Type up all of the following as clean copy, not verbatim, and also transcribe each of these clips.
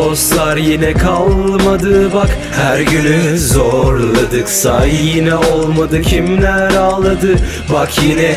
Dostlar yine kalmadı bak, her günü zorladık say, yine olmadı, kimler ağladı bak, yine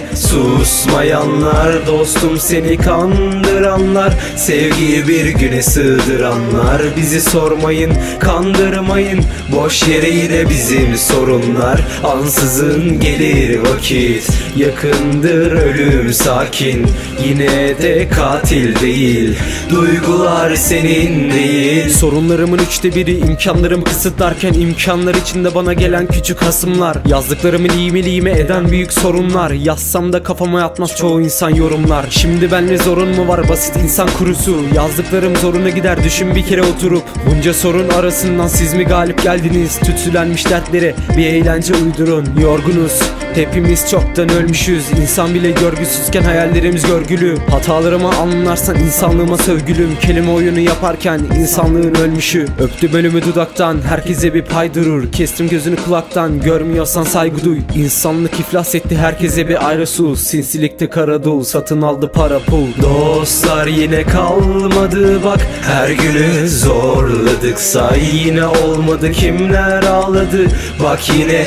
susmayanlar, dostum seni kandıranlar, sevgiyi bir güne sığdıranlar. Bizi sormayın, kandırmayın, boş yere yine bizim sorunlar. Ansızın gelir vakit, yakındır ölüm sakin, yine de katil değil, duygular senin değil. Sorunlarımın 1/3 imkanlarım kısıtlarken, imkanlar içinde bana gelen küçük hasımlar. Yazdıklarımı lime eden büyük sorunlar. Yazsam da kafama yatmaz çoğu insan yorumlar. Şimdi benle zorun mu var, basit insan kurusu. Yazdıklarım zoruna gider, düşün bir kere oturup. Bunca sorun arasından siz mi galip geldiniz? Tütsülenmiş dertlere bir eğlence uydurun. Yorgunuz, hepimiz çoktan ölmüşüz. İnsan bile görgüsüzken hayallerimiz görgülü. Hatalarımı anlarsan insanlığıma sövgülüm. Kelime oyunu yaparken insanlığın ölmüşü. Öptü bölümü dudaktan, herkese bir pay durur. Kestim gözünü kulaktan, görmüyorsan saygı duy. İnsanlık iflas etti, herkese bir ayrı su. Sinsilikte kara dul, satın aldı para pul. Dostlar yine kalmadı bak, her günü zorladık say, yine olmadı, kimler ağladı bak, yine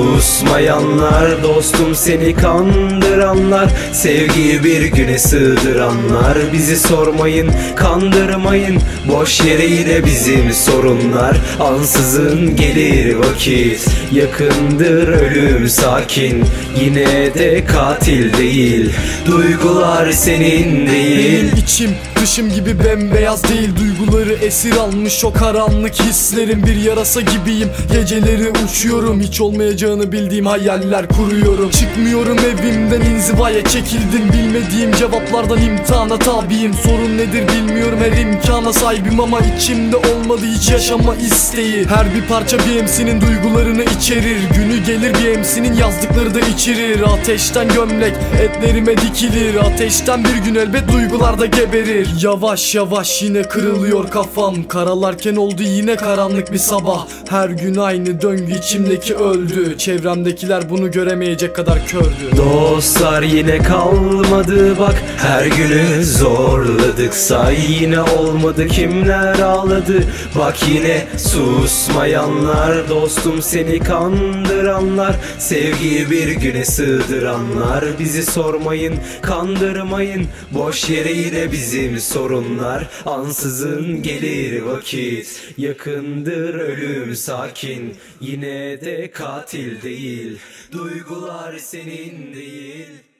susmayanlar, dostum seni kandıranlar, sevgiyi bir güne sığdıranlar. Bizi sormayın, kandırmayın, boş yere yine bizim sorunlar. Ansızın gelir vakit, yakındır ölüm sakin, yine de katil değil, duygular senin değil. İçim dışım gibi bembeyaz değil, duyguları esir almış o karanlık hislerim. Bir yarasa gibiyim, geceleri uçuyorum, hiç olmayacağını bildiğim hayaller kuruyorum. Çıkmıyorum evimden, inzivaya çekildim, bilmediğim cevaplardan imtihana tabiyim. Sorun nedir bilmiyorum, her imkana sahibim ama içimde olmadı hiç yaşama isteği. Her bir parça bir MC'nin duygularını içerir, günü gelir bir MC'nin yazdıkları da içerir. Ateşten gömlek etlerime dikilir, ateşten bir gün elbet duygular da geberir. Yavaş yavaş yine kırılıyor kafam, karalarken oldu yine karanlık bir sabah. Her gün aynı döngü, içimdeki öldü, çevremdekiler bunu göremeyecek kadar kördü. Dostlar yine kalmadı bak, her günü zorladık say, yine olmadı, kimler ağladı bak, yine susmayanlar, dostum seni kandıranlar, sevgiyi bir güne sığdıranlar. Bizi sormayın, kandırmayın, boş yere yine bizim sorunlar. Ansızın gelir vakit, yakındır ölüm sakin, yine de katil değil, duygular senin değil.